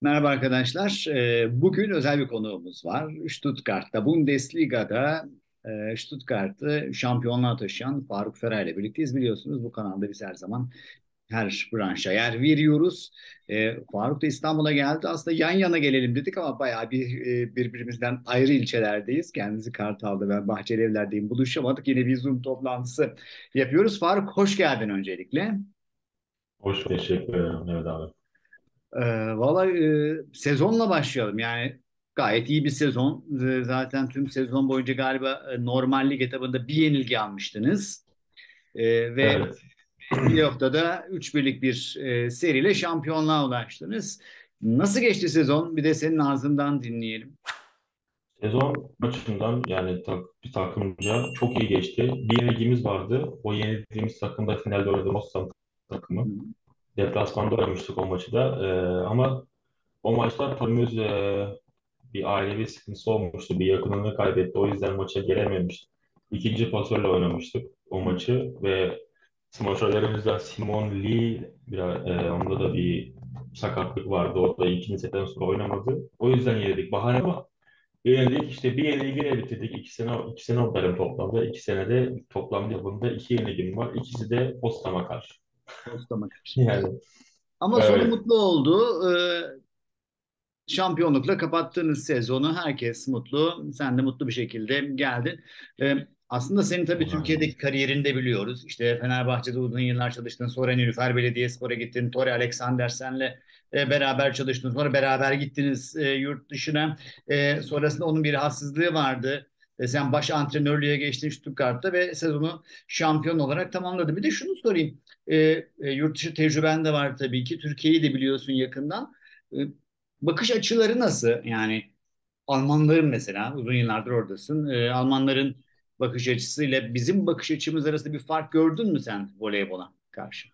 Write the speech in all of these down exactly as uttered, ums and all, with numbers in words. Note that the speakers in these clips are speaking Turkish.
Merhaba arkadaşlar. Ee, Bugün özel bir konuğumuz var. Stuttgart'ta, Bundesliga'da e, Stuttgart'ı şampiyonluğa taşıyan Faruk Feray ile birlikteyiz. Biliyorsunuz bu kanalda biz her zaman her branşa yer veriyoruz. Ee, Faruk da İstanbul'a geldi. Aslında yan yana gelelim dedik ama bayağı bir e, birbirimizden ayrı ilçelerdeyiz. Kendisi Kartal'da, ben Bahçelievler'deyim. Buluşamadık. Yine bir Zoom toplantısı yapıyoruz. Faruk, hoş geldin öncelikle. Hoş teşekkür ederim Mehmet abi. Ee, Valla e, sezonla başlayalım. Yani gayet iyi bir sezon. Ee, zaten tüm sezon boyunca galiba e, normal lig etabında bir yenilgi almıştınız. Ee, ve Evet. playoff'ta da üç birlik bir e, seriyle şampiyonluğa ulaştınız. Nasıl geçti sezon? Bir de senin ağzından dinleyelim. Sezon maçından yani tak, bir takımca çok iyi geçti. Bir yenilgimiz vardı. O yenildiğimiz takımda finalde oynadığımız Ostam Hı takımı. Deplasmanda oynamıştık o maçı da. Ee, ama o maçta takımımız e, bir ailevi sıkıntısı olmuştu. Bir yakınını kaybetti. O yüzden maça gelememişti. İkinci pasörle oynamıştık o hı. maçı ve smaçörlerimizden Simon Lee biraz, e, onda da bir sakatlık vardı. O da ikinci setten sonra oynamadı. O yüzden yenildik. Bahane ama yenildik. İşte bir yenilgiyle bitirdik. İki sene, iki sene oldu toplamda. İki senede toplam yapımda iki yenilgim var. İkisi de Postam'a karşı. Postama karşı. Yani Ama sonu evet. mutlu oldu. Ee, şampiyonlukla kapattığınız sezonu herkes mutlu. Sen de mutlu bir şekilde geldin. Ee, aslında senin tabii Türkiye'deki kariyerini de biliyoruz. İşte Fenerbahçe'de uzun yıllar çalıştın. Sonra Nilüfer Belediyespor'a gittin. Tore Alexandersen'le e, beraber çalıştın. Sonra beraber gittiniz e, yurt dışına. E, sonrasında onun bir rahatsızlığı vardı. E, sen baş antrenörlüğe geçtin Stuttgart'ta ve sezonu şampiyon olarak tamamladın. Bir de şunu sorayım. E, e, yurt dışı tecrüben de var tabii ki. Türkiye'yi de biliyorsun yakından. E, Bakış açıları nasıl? Yani Almanların, mesela uzun yıllardır oradasın. Ee, Almanların bakış açısıyla bizim bakış açımız arasında bir fark gördün mü sen voleybola karşı?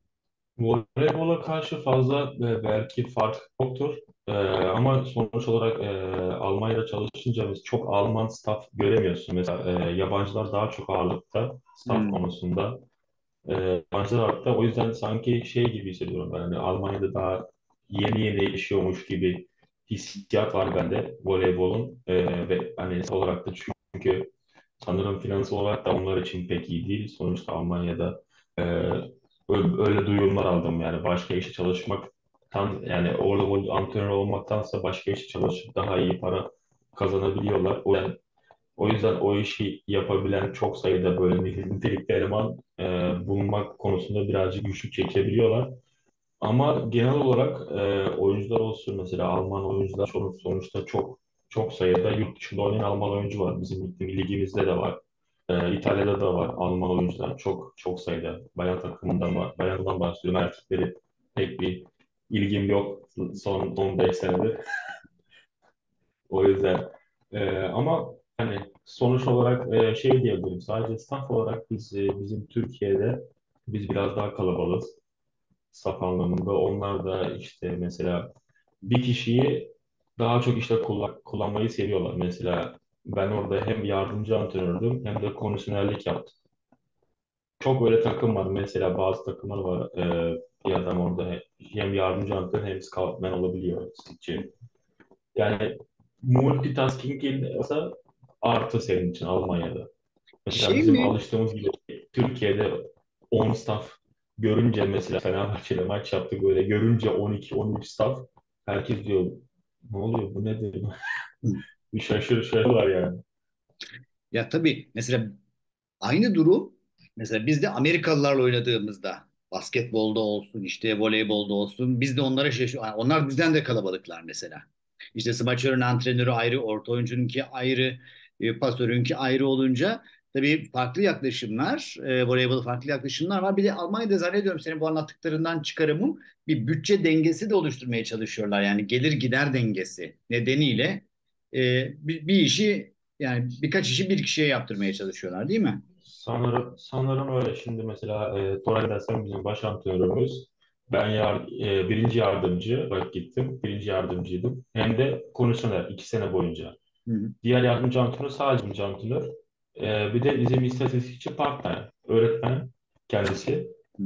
Voleybola karşı fazla e, belki fark yoktur. E, ama sonuç olarak e, Almanya'da çalışınca biz çok Alman staff göremiyorsun. Mesela e, yabancılar daha çok ağırlıkta staff Hmm. konusunda. E, yabancılar ağırlıkta. O yüzden sanki şey gibi hissediyorum ben. Hani Almanya'da daha yeni yeni yaşıyormuş gibi hissiyat var bende voleybolun. E, ve hani olarak da çünkü sanırım finansal olarak da onlar için pek iyi değil. Sonuçta Almanya'da e, öyle, öyle duyumlar aldım. Yani başka işte çalışmaktan yani orada bu antrenör olmaktansa başka işte çalışıp daha iyi para kazanabiliyorlar. O yüzden, o yüzden o işi yapabilen çok sayıda böyle nitelikli eleman e, bulunmak konusunda birazcık güçlük çekebiliyorlar. Ama genel olarak e, oyuncular olsun mesela Alman oyuncular sonuç, sonuçta çok çok sayıda yurt dışında oynayan Alman oyuncu var. Bizim ligimizde de var. E, İtalya'da da var Alman oyuncular. Çok çok sayıda. Bayan takımından var. Bayanından bahsediyorum. Erkekleri pek bir ilgim yok son on beş senedir. O yüzden e, ama hani sonuç olarak e, şey diyebilirim. Sadece staff olarak biz e, bizim Türkiye'de biz biraz daha kalabalığız saf anlamında. Onlar da işte mesela bir kişiyi daha çok işte kullan- kullanmayı seviyorlar. Mesela ben orada hem yardımcı antrenördüm hem de komisyonerlik yaptım. Çok öyle takım var. Mesela bazı takımlar var. Ee, bir adam orada hem yardımcı antrenör hem scoutman olabiliyor. Sıkıcı. Yani multitasking olsa artı senin için Almanya'da. Mesela Şey bizim mi? alıştığımız gibi Türkiye'de on staff görünce mesela Fenerbahçe'de maç yaptık böyle görünce on iki on üç staff herkes diyor ne oluyor bu nedir? Bir şaşır şaşırıyorlar yani. Ya tabii mesela aynı durum, mesela biz de Amerikalılarla oynadığımızda basketbolda olsun işte voleybolda olsun biz de onlara şaşırıyoruz. Onlar bizden de kalabalıklar mesela. İşte smaçörün antrenörü ayrı, orta oyuncununki ayrı, e, pasörünki ayrı olunca tabii farklı yaklaşımlar, e, voleybola farklı yaklaşımlar var. Bir de Almanya'da zannediyorum senin bu anlattıklarından çıkarımım bir bütçe dengesi de oluşturmaya çalışıyorlar. Yani gelir gider dengesi nedeniyle e, bir, bir işi, yani birkaç işi bir kişiye yaptırmaya çalışıyorlar, değil mi? Sanırım, sanırım öyle. Şimdi mesela e, Tora gidersen bizim baş antrenörümüz. Ben yar, e, birinci yardımcı bak gittim. Birinci yardımcıydım. Hem de komisyoner iki sene boyunca. Hı hı. Diğer yardımcı antrenör sadece yardımcı antrenör. E, bir de bizim istatistikçi part-time. Öğretmen kendisi. Hı hı.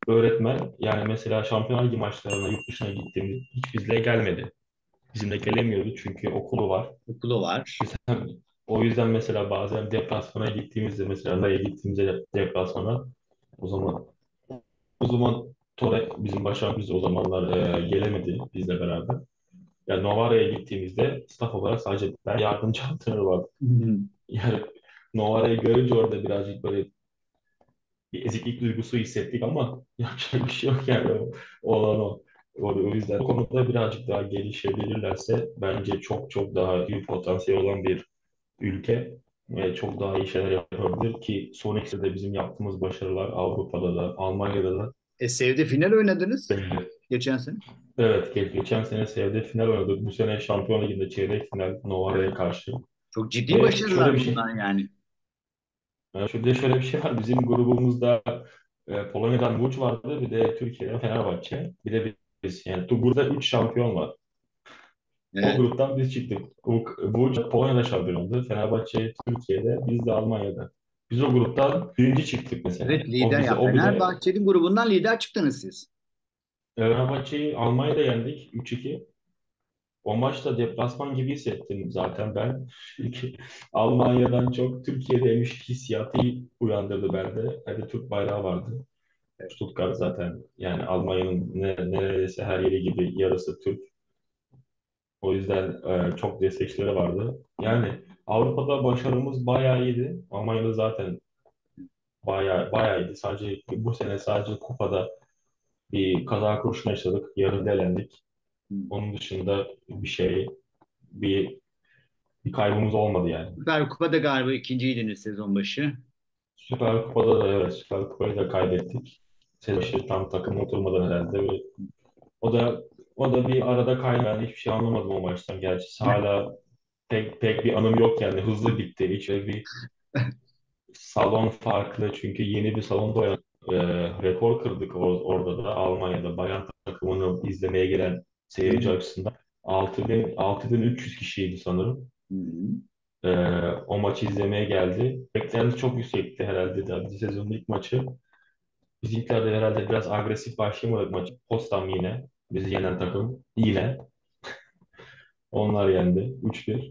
öğretmen yani mesela Şampiyonlar Ligi maçlarına yurt dışına gittiğimde hiç bizle gelmedi. Bizimle gelemiyordu çünkü okulu var. Okulu var. Mesela, o yüzden mesela bazen deplasmana gittiğimizde mesela nereye gittiğimizde deplasmana o zaman o zaman Tore bizim başkanımız o zamanlar e, gelemedi bizle beraber. Yani Novara'ya gittiğimizde staff olarak sadece ben yardımcı antrenör vardı. Hı. Yani Novara'yı görünce orada birazcık böyle bir eziklik duygusu hissettik ama yapacak bir şey yok yani o, olan o. O, o yüzden o konuda birazcık daha gelişebilirlerse bence çok çok daha iyi potansiyel olan bir ülke ve çok daha iyi şeyler yapabilir ki son ikisi de bizim yaptığımız başarılar Avrupa'da da Almanya'da da E, Sevde final oynadınız belli. geçen sene. Evet, ge- geçen sene Sevde final oynadık. Bu sene Şampiyon Ligi'nde çeyrek final Evet. Novara'ya karşı. Çok ciddi Ve şöyle başarılar bir şey, bunlar yani. yani şöyle, şöyle bir şey var. Bizim grubumuzda e, Polonya'dan Łódź vardı, bir de Türkiye'den Fenerbahçe. Bir de biz. Yani tu- burada üç şampiyon var. O Evet. gruptan biz çıktık. Bu- Łódź Polonya'da şampiyon oldu. Fenerbahçe Türkiye'de, biz de Almanya'da. Biz o gruptan birinci çıktık mesela. Evet, O lider bize, ya, o bile Fenerbahçe'nin grubundan lider çıktınız siz. Fenerbahçe'yi Almanya'da yendik üç iki. O maçta deplasman gibi hissettim zaten ben. Çünkü Almanya'dan çok Türkiye'deymiş hissiyatı uyandırdı bende. Hadi Türk bayrağı vardı. Stuttgart zaten yani Almanya'nın ne- neredeyse her yeri gibi yarısı Türk. O yüzden e, çok destekçileri vardı. Yani Avrupa'da başarımız bayağı iyiydi. Almanya'da zaten bayağı bayağı iyiydi. Sadece bu sene sadece kupada bir kaza kurşunu yaşadık. Yarın elendik. Onun dışında bir şey bir bir kaybımız olmadı yani. Süper Kupa'da galiba ikinciydiniz sezon başı. Süper Kupa'da da evet Süper Kupa'yı da kaybettik. Sezon başı tam takım oturmadan herhalde. Ve o da o da bir arada kaynayan hiçbir şey anlamadım o maçtan. Gerçi hala pek pek bir anım yok yani hızlı bitti. Hiç öyle bir salon farklı çünkü yeni bir salonda oynadık. Ee, rekor kırdık or- orada da Almanya'da bayan takımını izlemeye gelen seyirci açısından altı bin altı bin üç yüz kişiydi sanırım. Hı hı. Ee, O maçı izlemeye geldi. Beklenti çok yüksekti herhalde de. Bir sezonun ilk maçı. Bizimkiler de herhalde biraz agresif başlamadık maçı. Postam yine. Bizi yenen takım. Yine. Onlar yendi. üç bir.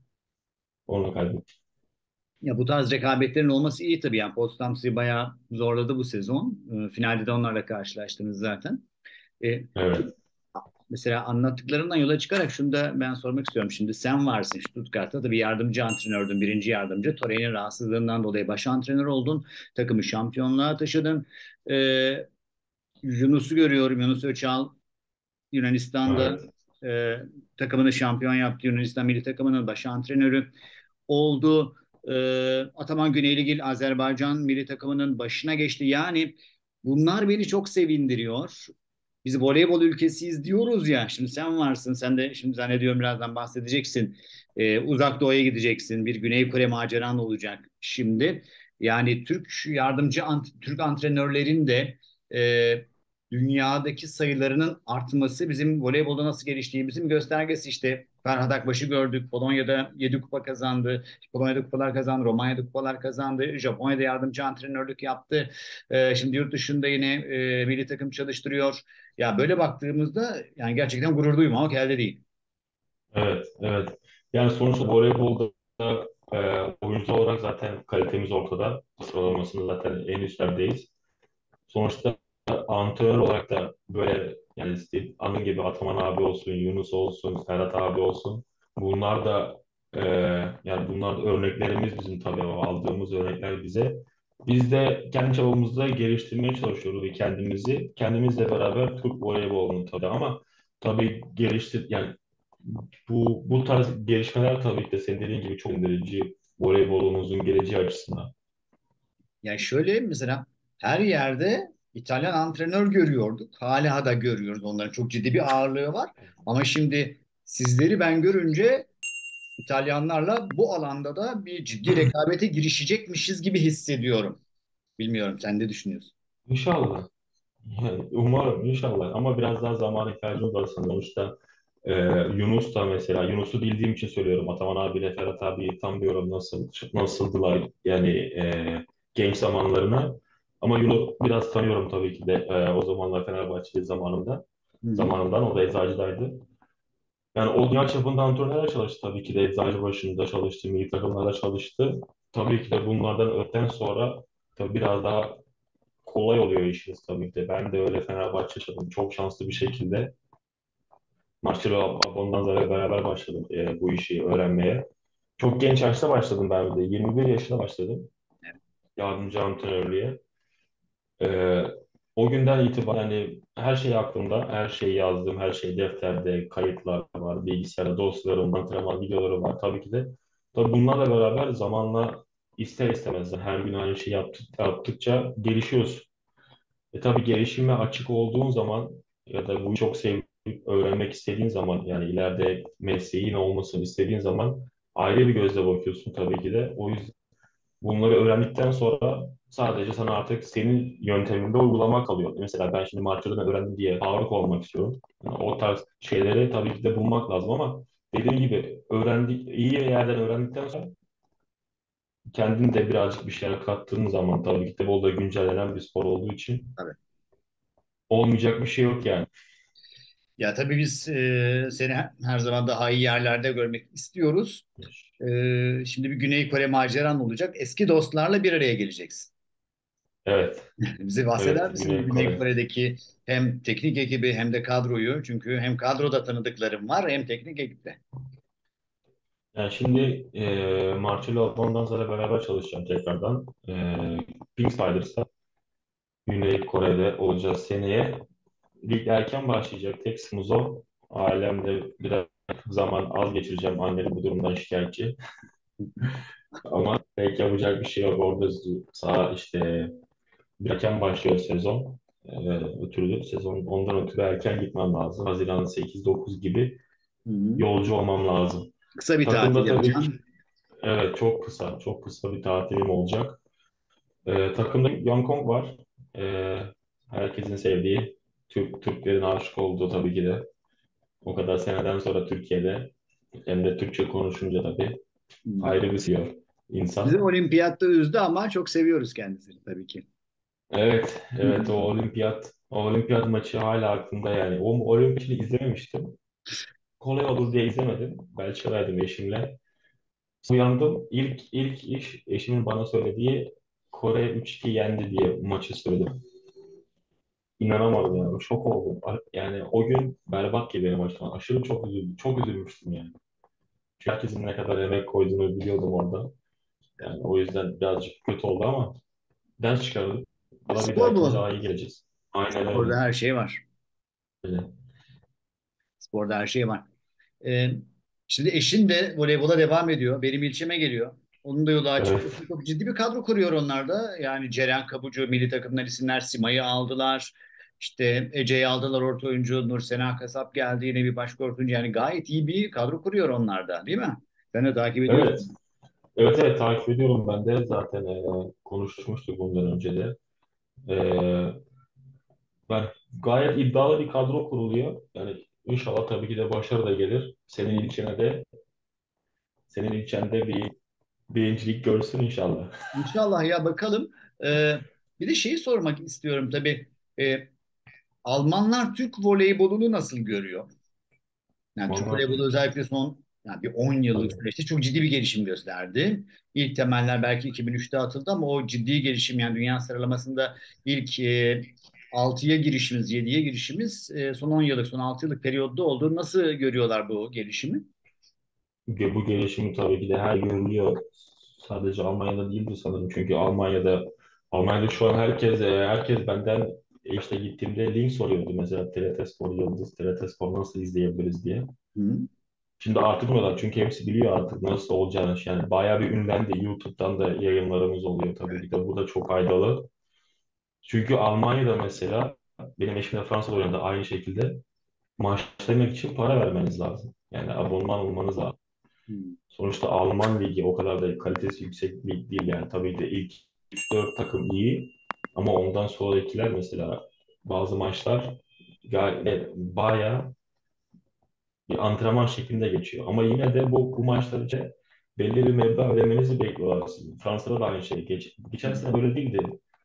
Onu kaybettik. Ya bu tarz rekabetlerin olması iyi tabii. Yani Potsdam sizi bayağı zorladı bu sezon. E, finalde de onlarla karşılaştınız zaten. E, Evet. Mesela anlattıklarından yola çıkarak şunu da ben sormak istiyorum. Şimdi sen varsın Stuttgart'ta da bir yardımcı antrenördün, birinci yardımcı. Torreira'nın rahatsızlığından dolayı baş antrenör oldun. Takımı şampiyonluğa taşıdın. E, Yunus'u görüyorum. Yunus Öçal Yunanistan'da Evet. e, takımını şampiyon yaptı. Yunanistan milli takımının baş antrenörü oldu. E, Ataman Güneyligil Azerbaycan milli takımının başına geçti. Yani bunlar beni çok sevindiriyor. Biz voleybol ülkesiyiz diyoruz ya. Şimdi sen varsın. Sen de şimdi zannediyorum birazdan bahsedeceksin. E, uzak doğuya gideceksin. Bir Güney Kore maceran olacak şimdi. Yani Türk yardımcı ant- Türk antrenörlerin de e, dünyadaki sayılarının artması bizim voleybolda nasıl geliştiğimizin göstergesi. İşte Ferhat Akbaş'ı gördük. Polonya'da yedi kupa kazandı. Polonya'da kupalar kazandı. Romanya'da kupalar kazandı. Japonya'da yardımcı antrenörlük yaptı. Ee, şimdi yurt dışında yine e, milli takım çalıştırıyor. Ya böyle baktığımızda yani gerçekten gurur duymamak elde değil. Evet. Evet. Yani sonuçta voleybolda e, oyuncu olarak zaten kalitemiz ortada. Sıralamasında zaten en üstlerdeyiz. Sonuçta antrenör olarak da böyle yani işte anın gibi Ataman abi olsun, Yunus olsun, Ferhat abi olsun. Bunlar da e, yani bunlar da örneklerimiz bizim tabii o aldığımız örnekler bize. Biz de kendi çabamızda geliştirmeye çalışıyoruz ve kendimizi kendimizle beraber Türk voleybolunu tabii ama tabii geliştir yani bu bu tarz gelişmeler tabii ki de senin dediğin gibi çok indirici voleybolumuzun geleceği açısından. Yani şöyle mesela her yerde İtalyan antrenör görüyorduk. Hala da görüyoruz. Onların çok ciddi bir ağırlığı var. Ama şimdi sizleri ben görünce İtalyanlarla bu alanda da bir ciddi rekabete girişecekmişiz gibi hissediyorum. Bilmiyorum sen ne düşünüyorsun? İnşallah. Yani umarım inşallah ama biraz daha zamana ihtiyacımız var sanırım. Sonuçta e, Yunus da mesela Yunus'u bildiğim için söylüyorum. Ataman abiyle Ferhat abiyi tam diyorum nasıl nasıldılar yani e, genç zamanlarına. Ama Yunus'u biraz tanıyorum tabii ki de. E, o zamanlar Fenerbahçeli zamanında. Hı hı. Zamanından o da Eczacı'daydı. Yani o dünya çapında antrenörler çalıştı tabii ki de. Eczacıbaşı'nda çalıştı, milli takımlarda çalıştı. Tabii ki de bunlardan öten sonra tabii biraz daha kolay oluyor işiniz tabii ki de. Ben de öyle Fenerbahçe yaşadım. Çok şanslı bir şekilde Marcelo Abondan'la beraber başladım e, bu işi öğrenmeye. Çok genç yaşta başladım ben de. yirmi bir yaşında başladım yardımcı antrenörlüğe. Ee, O günden itibaren hani her şey aklımda, her şeyi yazdım, her şey defterde, kayıtlar var, bilgisayarda dosyalarım, antrenman videoları var tabii ki de. Tabii bunlarla beraber zamanla ister istemez de her gün aynı şeyi yaptık, yaptıkça gelişiyorsun. E tabii gelişime açık olduğun zaman ya da bunu çok sevip öğrenmek istediğin zaman yani ileride mesleğin olmasını istediğin zaman ayrı bir gözle bakıyorsun tabii ki de. O yüzden bunları öğrendikten sonra sadece sana artık senin yönteminde uygulamak kalıyor. Mesela ben şimdi Março'dan öğrendim diye ağırlık olmak istiyorum. Yani o tarz şeyleri tabii ki de bulmak lazım ama dediğim gibi öğrendik, iyi bir yerden öğrendikten sonra kendin de birazcık bir şeyler kattığın zaman tabii ki de bu da güncellenen bir spor olduğu için Tabii. olmayacak bir şey yok yani. Ya tabii biz e, seni her zaman daha iyi yerlerde görmek istiyoruz. E, Şimdi bir Güney Kore maceran olacak. Eski dostlarla bir araya geleceksin. Evet, Bize bahseder evet misin bu Güney Güney Kore. Kore'deki hem teknik ekibi hem de kadroyu? Çünkü hem kadroda tanıdıklarım var hem teknik ekipte. Yani şimdi e, Marcelo ondan sonra beraber çalışacağım tekrardan. E, Pink Spiders'ta Güney Kore'de olacağız seneye. Lig erken başlayacak. Tek sıkıntımız o. Ailemde biraz zaman az geçireceğim. Annem bu durumdan şikayetçi. Ama pek yapacak bir şey yok. Orada sağ işte erken başlıyor sezon. Ee, ötürü sezon ondan ötürü erken gitmem lazım. Haziran sekiz dokuz gibi Hı hı. yolcu olmam lazım. Kısa bir tatil Takımda tabii ki yapacaksın. evet çok kısa, çok kısa bir tatilim olacak. Ee, takımda Young var. Ee, Herkesin sevdiği, Türk Türklerin aşık olduğu tabii ki de. O kadar seneden sonra Türkiye'de hem de Türkçe konuşunca tabii Hı. ayrı bir seviyor Bizi insan. olimpiyatta üzdü ama çok seviyoruz kendisini tabii ki. Evet, evet o olimpiyat, o olimpiyat maçı hala aklımda yani. O olimpiyatı izlememiştim. Kolay olur diye izlemedim. Belçika'daydım eşimle. Uyandım. İlk ilk iş eşimin bana söylediği Kore üç iki yendi diye maçı söyledim. İnanamadım yani. Şok oldum. Yani o gün berbat gibi benim açımdan. Aşırı çok üzüldüm. Çok üzülmüştüm yani. Çünkü herkesin ne kadar emek koyduğunu biliyordum orada. Yani o yüzden birazcık kötü oldu ama ders çıkardık. Ama bir Spor dahakine bu. daha iyi geleceğiz. Aynen öyle. Sporda her şey var. Öyle. Sporda her şey var. Ee, Şimdi eşin de voleybola devam ediyor. Benim ilçeme geliyor. Onun da yolu açık. Evet. Çok ciddi bir kadro kuruyor onlar da. Yani Ceren Kabucu, milli takımdan isimler Sima'yı aldılar. İşte Ece'yi aldılar orta oyuncu. Nursena Kasap geldi yine bir başka orta oyuncu. Yani gayet iyi bir kadro kuruyor onlar da değil mi? Sen de takip Evet. ediyorsun. Evet evet takip ediyorum ben de. Zaten e, konuşmuştuk bundan önce de. E, Ben gayet iddialı bir kadro kuruluyor. Yani inşallah tabii ki de başarı da gelir. Senin ilçene de senin ilçende bir birincilik görsün inşallah. İnşallah ya bakalım. Ee, Bir de şeyi sormak istiyorum tabii. Ee, Almanlar Türk voleybolunu nasıl görüyor? Yani Türk Onlar voleybolu özellikle son yani bir on yıllık tabii. süreçte çok ciddi bir gelişim gösterdi. İlk temeller belki iki bin üçte atıldı ama o ciddi gelişim yani dünya sıralamasında ilk e, altıya girişimiz, yediye girişimiz e, son on yıllık, son altı yıllık periyotta oldu. Nasıl görüyorlar bu gelişimi? Ge- Bu gelişimi tabii ki de her görülüyor. Sadece Almanya'da değildi sanırım. Çünkü Almanya'da Almanya'da şu an herkes e, herkes benden e, işte gittiğimde link soruyordu mesela T R T Spor Yıldız, T R T Spor nasıl izleyebiliriz diye. Hı. Şimdi artık buralar çünkü hepsi biliyor artık nasıl olacağını. Yani bayağı bir ünlendi. YouTube'dan da yayınlarımız oluyor tabii ki de. Bu da çok faydalı. Çünkü Almanya'da mesela benim eşim de Fransa'da oynadı aynı şekilde. Maçlamak için para vermeniz lazım. Yani abonman olmanız lazım. Hı. Sonuçta Alman ligi o kadar da kalitesi yüksek bir lig değil. Yani tabii ki de ilk üç dört takım iyi ama ondan sonrakiler mesela bazı maçlar gayet bayağı bir antrenman şeklinde geçiyor. Ama yine de bu, bu maçlar için belli bir meblağ ödemenizi bekliyorlar sizin. Fransa'da da aynı şey. Geç, geçen sene böyle değildi.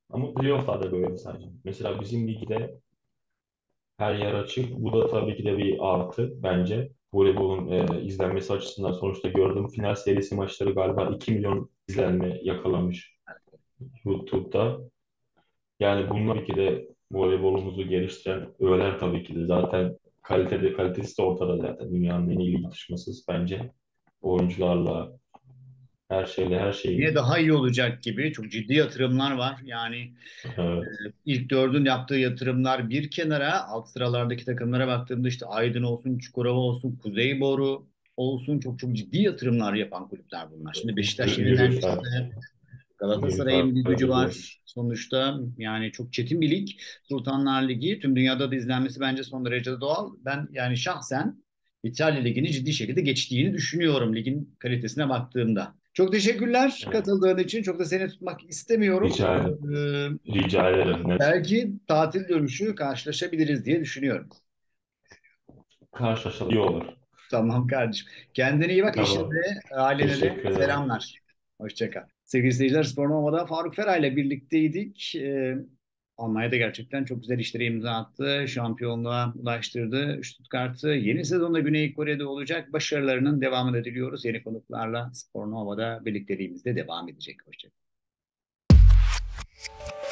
Ama playoff'larda böyle sadece. Mesela bizim ligde her yer açık. Bu da tabii ki de bir artı bence. Voleybolun e, izlenmesi açısından sonuçta gördüğüm final serisi maçları galiba iki milyon izlenme yakalamış YouTube'da. Yani bunun tabii ki de voleybolumuzu geliştiren öğeler tabii ki de zaten kalitede kalitesi de ortada zaten. Dünyanın en iyi ligi tutuşması bence. Oyuncularla, her şeyle, her Yine şeyi. daha iyi olacak gibi çok ciddi yatırımlar var. Yani e, Evet, ilk dördün yaptığı yatırımlar bir kenara, alt sıralardaki takımlara baktığımda işte Aydın olsun, Çukurova olsun, Kuzeyboru olsun, çok çok ciddi yatırımlar yapan kulüpler bunlar. Şimdi Beşiktaş Gü- yerinden Gürültü, çıktı. Galatasaray'ın bir Gürültü gücü gibi. var sonuçta. Yani çok çetin bir lig. Sultanlar Ligi tüm dünyada da izlenmesi bence son derece doğal. Ben yani şahsen İtalya Ligi'ni ciddi şekilde geçtiğini düşünüyorum ligin kalitesine baktığımda. Çok teşekkürler Evet. katıldığın için. Çok da seni tutmak istemiyorum. Rica, Ee, rica ederim. Ne belki tatil dönüşü karşılaşabiliriz diye düşünüyorum. karşılaşalım. İyi olur. Tamam kardeşim. Kendine iyi bak. Eşine Tamam. de, ailene de Teşekkür ederim. selamlar. Hoşça kal. Sevgili seyirciler, Spor Nova'da Faruk Feray ile birlikteydik. Ee, Almanya'da gerçekten çok güzel işlere imza attı. Şampiyonluğa ulaştırdı Stuttgart'ı. Yeni sezonda Güney Kore'de olacak. Başarılarının devamını diliyoruz. Yeni konuklarla Spor Nova'da birlikteliğimizde devam edecek. Hoşça kalın.